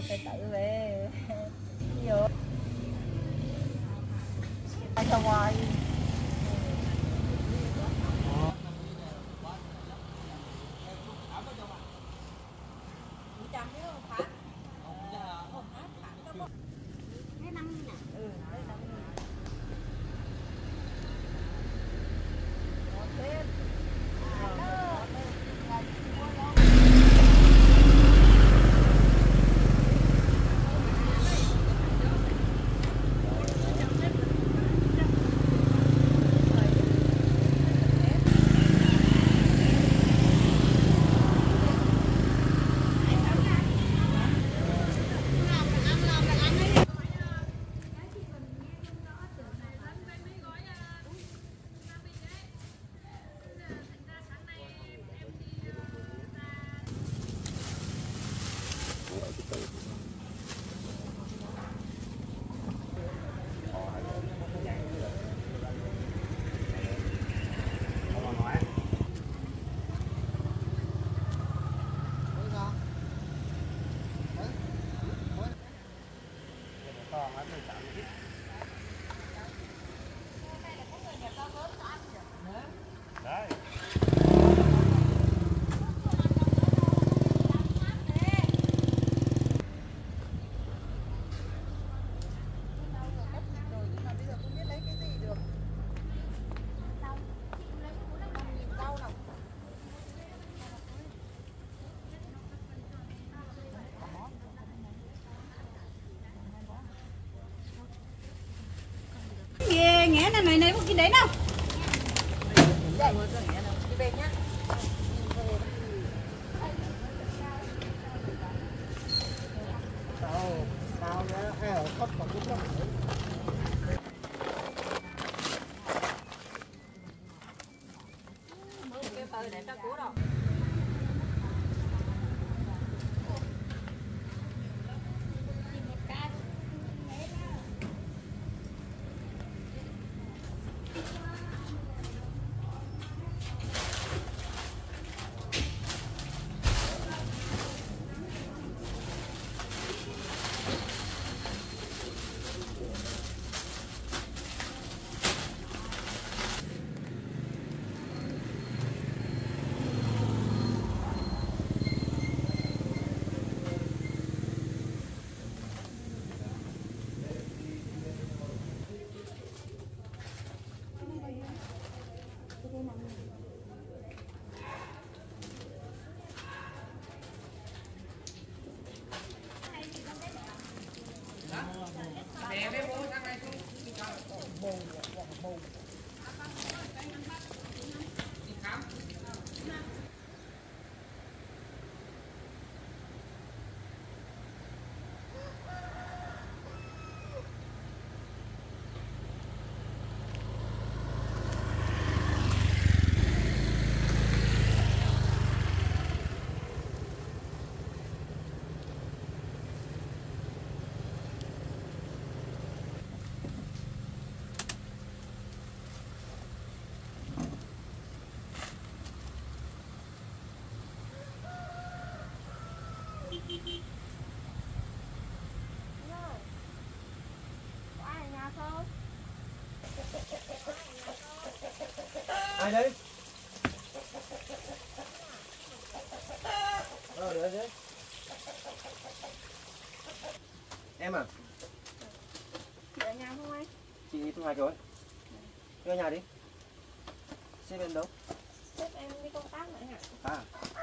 tôi phải tự về vô cho ngoài Nghe này này có cái đấy đâu. Đi về nhá. Tao nhá, ai ở khóc còn chút lắm. Cái phơi để cho cú đâu. Ai đấy? Được đấy. Em à? Chị ở nhà không anh? Chị thu hoạch rồi. Đi ở nhà đi. Sếp em đâu? Sếp em đi công tác nữa hả? À.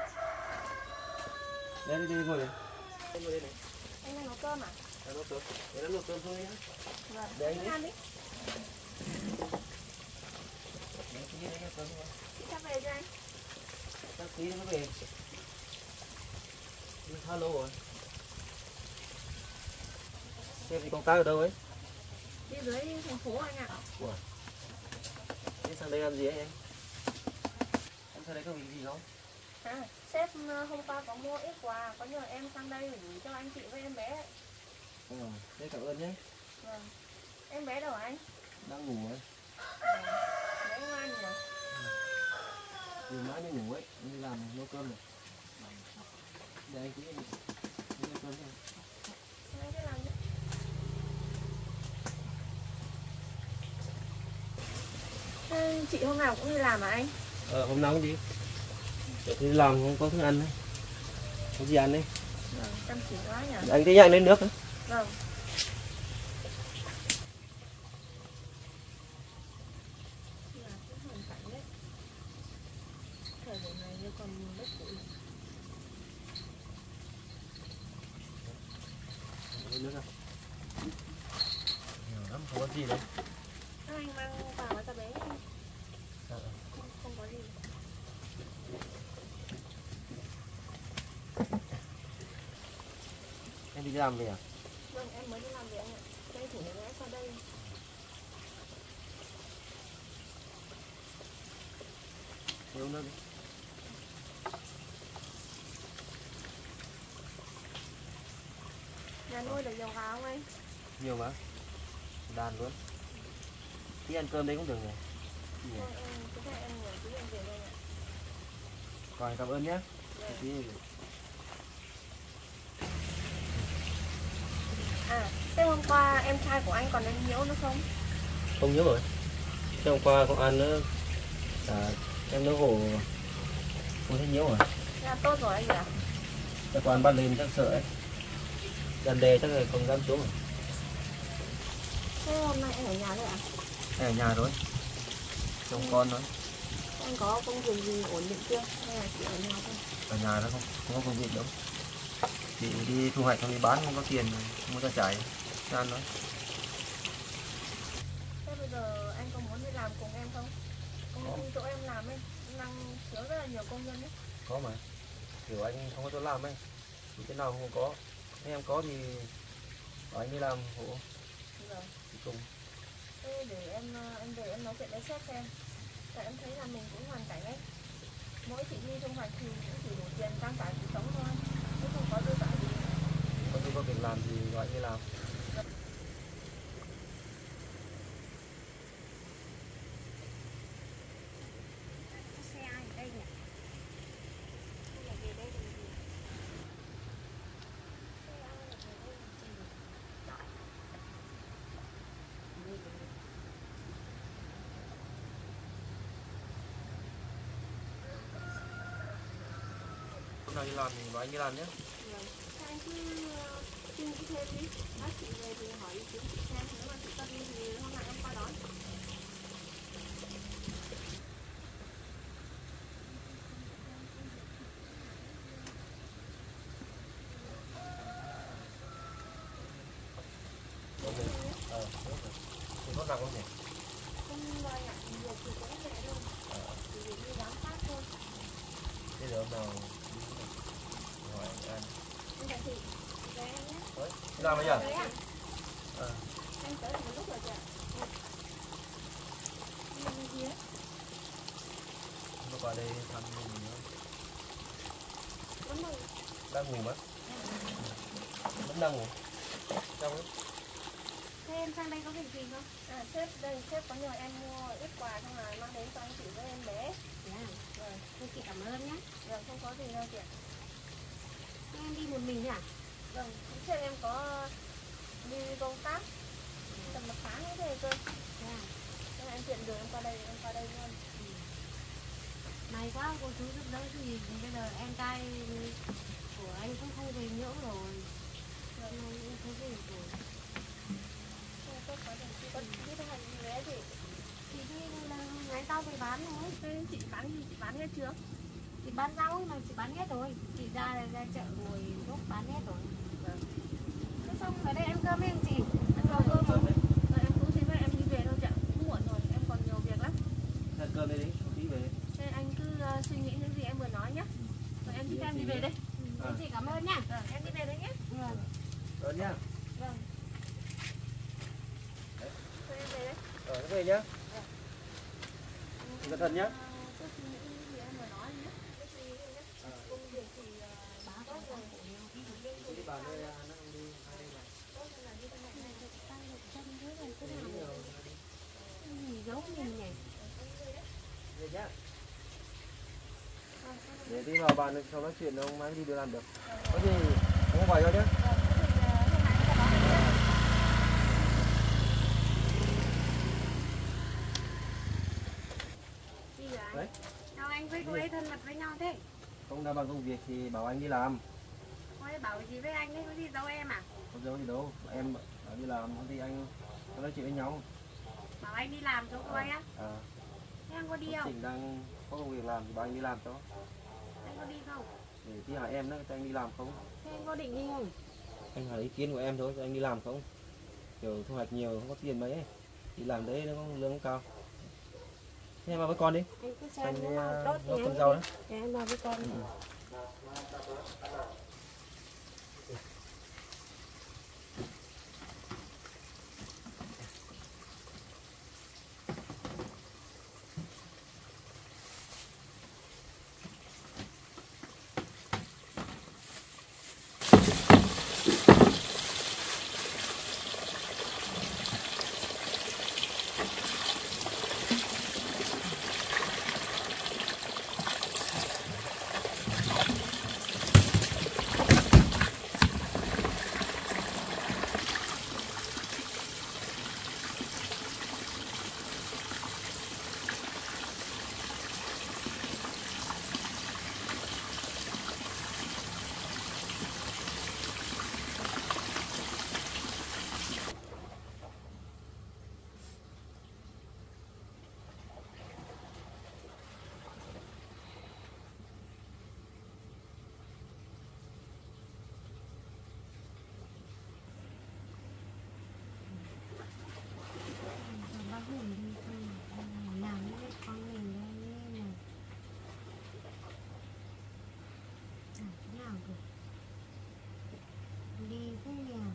Đây đi ngồi đi. Em ngồi đây này. Anh đang nấu cơm à? Đang nấu cơm. Để nó nấu cơm thôi nhá. Vâng. Để anh đi. Ăn đi. Chị đi cơm thôi. Chị sắp về cho anh. Chắc tí nó về. Đi khá lâu rồi. Sếp đi công tác ở đâu ấy? Đi dưới thành phố anh ạ. Ủa. Thế sang đây làm gì ấy em? Em sang đây có việc gì không? À, sếp hôm qua có mua ít quà, có nhờ em sang đây gửi cho anh chị với em bé. Thế cảm ơn nhé. Vâng. Em bé đâu hả anh? Đang ngủ ấy. Bé ngoan nhỉ? Vừa mãi mới ngủ ấy, em đi làm nấu cơm rồi. Để anh tí em nấu cơm thôi. anh chị hôm nào cũng đi làm à anh? Hôm nào cũng đi. Để thì làm không có thức ăn đấy. Có gì ăn đấy. Vâng, chăm chỉ quá nhỉ. Anh tí nhanh lên nước nữa. Vâng. Thời buổi này như còn đất bụi. Lên nước không? Nhiều lắm, không có gì đâu. Anh mang vào cái tờ bé nhé. Không có gì. Em đi làm về à? Vâng, em mới đi làm về anh ạ. Tranh thủ để ghé qua đây. Đi uống nước đi. Nhà nuôi được nhiều gà không anh? Nhiều mà. Đàn luôn. Tí ăn cơm đấy cũng được nhỉ? Vâng, cứ thế em ngồi tí em về đây ạ. Rồi, cảm ơn nhé. Tí... À, thế hôm qua em trai của anh còn đang nhiễu nữa không? Không nhớ rồi. Thế hôm qua con ăn nữa. Em nó hổ không thấy nhiễu rồi. Là tốt rồi anh nhỉ? Chắc con bắt lên chắc sợ ấy. Gần đề chắc là không dám xuống rồi. Thế hôm nay anh ở nhà đấy ạ? Em ở nhà rồi. Trông con thôi. Anh có công việc gì ổn định chưa? Hay là chỉ ở nhà thôi? Ở nhà nó không có công việc đâu. Chị đi thu hoạch không đi bán không có tiền mua ra trải cho ăn thôi. Thế bây giờ anh có muốn đi làm cùng em không? Công ty chỗ em làm ấy, đang thiếu rất là nhiều công nhân ấy. Có mà. Kiểu anh không có chỗ làm ấy. Thì cái nào không có. Nếu em có thì bảo anh đi làm hộ. Vâng. Đi cùng. Thế để em về em nói chuyện với sếp xem. Tại em thấy là mình cũng hoàn cảnh ấy. Mỗi chị đi thu hoạch thì cũng chỉ đủ tiền trang trải cuộc sống thôi. Chứ không có dư giả gì. Có khi có việc làm thì gọi anh đi làm. Xe ai ở đây nhỉ? Hay là về đây làm gì? Xe ai ở đây làm gì? Hôm nào đi làm thì bảo anh đi làm nhé. Vâng. Thế anh cứ suy nghĩ thêm đi. Bác chị về thì hỏi ý kiến chị xem. Nếu mà chị cần đi thì hôm nào em qua đón. Thì có nặng không nhỉ? Không lo ạ, việc thì cũng nhẹ thôi. Chỉ việc đi giám sát thôi. Thế giờ hôm nào hỏi anh. Anh chào chị, về em nhé. Đấy, đi làm bây giờ? Đấy à? Ờ. Anh tới được một lúc rồi chị ạ. Đi làm gì đấy? Nó qua đây thăm mình nữa. Vẫn ngủ. Đang ngủ mất. Vẫn đang ngủ. Sao ấy? Thế em sang đây có việc gì không? À, sếp có nhờ em mua ít quà xong là mang đến cho anh chị với em bé. Thế à? Vâng, Thôi chị cảm ơn nhé. vâng, không có gì đâu chị ạ. Thế em đi một mình thế à? Vâng, sếp em có đi công tác tầm một tháng nữa thế cơ. Thế à? Thế là em tiện đường em qua đây luôn. May quá cô chú giúp đỡ chứ gì. Bây giờ em trai của anh cũng không về nhưỡng rồi. Hôm nay cũng thấy về rồi. Thế là tốt quá rồi. Chị có biết hành gì đấy chị? Chị đi là ngày sau về bán thôi. Thế chị bán gì? Chị bán hết chưa? Chị bán rau mà chị bán hết rồi. Chị ra chợ ngồi lúc bán hết rồi. Vâng. Thế xong ở đây ăn cơm em chị. Ăn cơm không? Rồi em cũng xin phép em đi về thôi chị ạ. Cũng muộn rồi, em còn nhiều việc lắm. Ăn cơm đây đi, không tí về. Thế anh cứ suy nghĩ những gì em vừa nói nhé. Rồi em xin phép em đi về đây. Thế chị cảm ơn nha. Vâng, em đi về đây nhé. Vâng. Rồi nhá. Vâng. Thôi em về đây. Rồi, về nhá. Cẩn thận nhá. Cứ suy nghĩ những gì em vừa nói nhé. Cứ suy nghĩ nhé. Công việc thì Báo tốt cho rồi. Đi bàn đây, nó không đi. Tốt hơn là đi bên này này. tay được chân thế này cứ làm gì giống mình nhỉ? Về nhá. Để đi vào bàn sau nói chuyện ông mai đi đưa làm được. Có gì không gọi cho nhé. cô ấy thân mật với nhau thế? Không ra bằng công việc thì bảo anh đi làm. Cô ấy bảo gì với anh ấy, có gì giấu em à? Không giấu gì đâu, em bảo đi làm thì anh có nói chuyện với nhau. Bảo anh đi làm cho cô ấy á? Thế anh có đi không? Trình đang có công việc làm thì bảo anh đi làm cho. Anh có đi không? Để tí hỏi em đó, cho anh đi làm không? Thế anh có định đi không? Anh hỏi ý kiến của em thôi, cho anh đi làm không? Kiểu thu hoạch nhiều, không có tiền mấy ấy. Đi làm đấy nó có lương không cao. Thế em vào với con đi. Anh cứ xem Anh nếu mà tốt thì con anh rau đi. đấy. Để em vào với con. Bác mình đi không? Làm với con mình đây này. Thế nào được? Đi thế nào?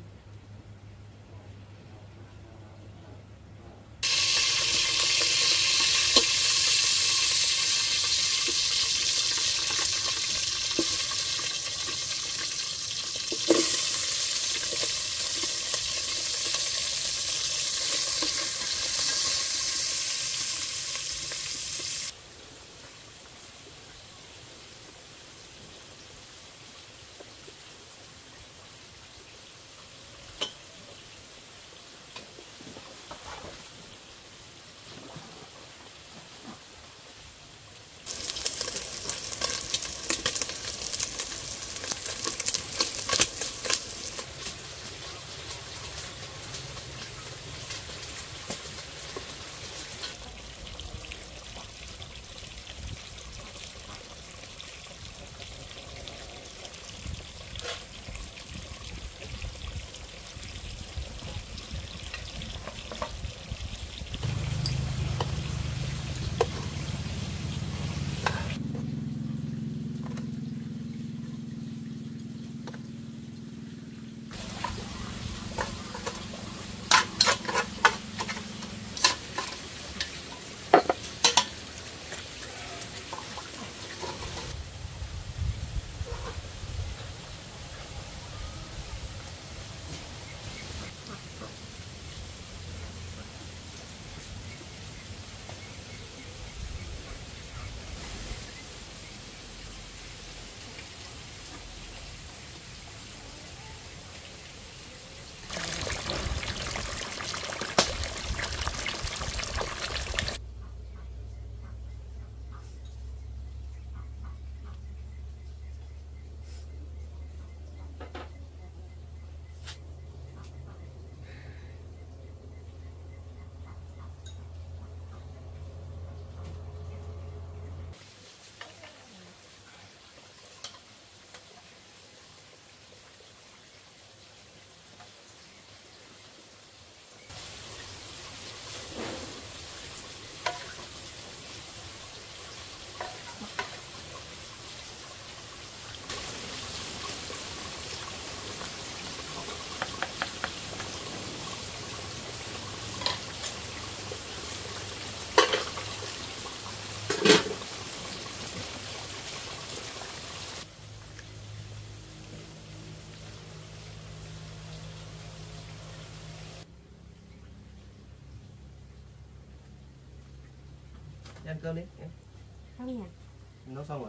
Đi ăn cơm đi em. Không nhỉ? Nấu xong rồi.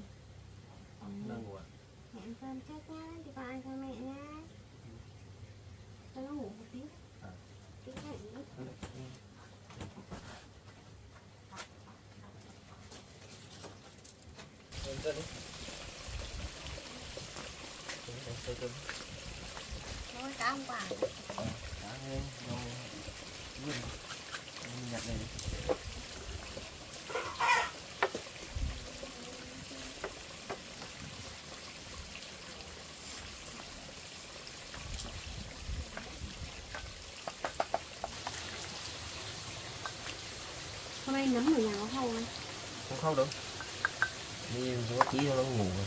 Đang ngủ à? Mẹ ăn cơm trước nhá, thì con ăn cho mẹ nhá. Cho nó ngủ một tí. Tí nữa nghỉ. Ừ. Cân đi. Đấy, cân. Nói cá không quả. Cá nghe nó vươn. Mình nhặt này đi. Hôm nay nấm ở nhà có khâu không? Không khâu đâu. Đi có tí cho nó ngủ rồi.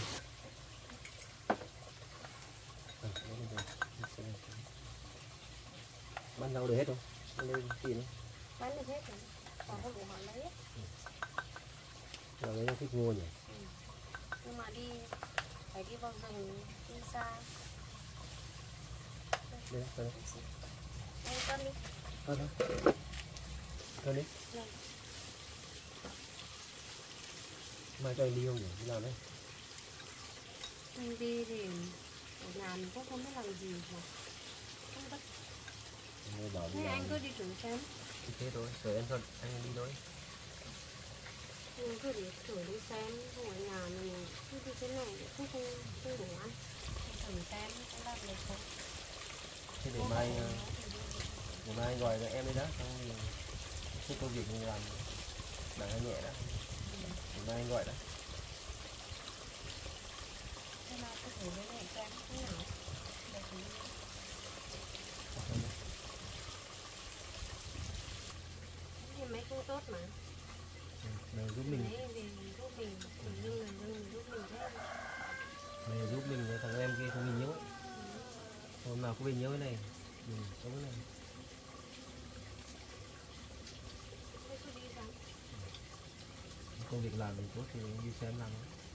Bán rau được hết không? Bán lên gì nữa? Bán được hết rồi. Còn có đủ họ lấy á. Rau đấy nó thích mua nhỉ? Nhưng mà phải đi vào rừng, đi xa. Đây, đây. Anh cân đi. Cân đi. Này. Mai cho anh đi không nhỉ? Đi làm đấy. Anh đi thì ở nhà mình cũng không biết làm gì mà. Không biết. Nghe bảo đi Thế làm. anh cứ đi thử xem. Đi thế thôi, rồi em thôi, anh đi thôi. Anh cứ đi thử đi xem, không ở nhà mình cứ đi thế này cũng không đủ ăn. Thử xem có làm được không. Thế để mai anh gọi cho em đi đó, xong thì cái công việc mình làm nặng hay nhẹ đó. Để mai anh gọi đó. Thế nào cứ thử với mẹ xem thế nào. Để thử. Thì mấy cũng tốt mà. Mày giúp mình. Đấy vì giúp mình, giúp mình thế. Mày giúp mình, thằng em kia không mình nhớ. Hôm nào có mình nhớ cái này. Mình sống cái này. Thế cứ đi xem. Công việc làm thì tốt thì đi xem làm.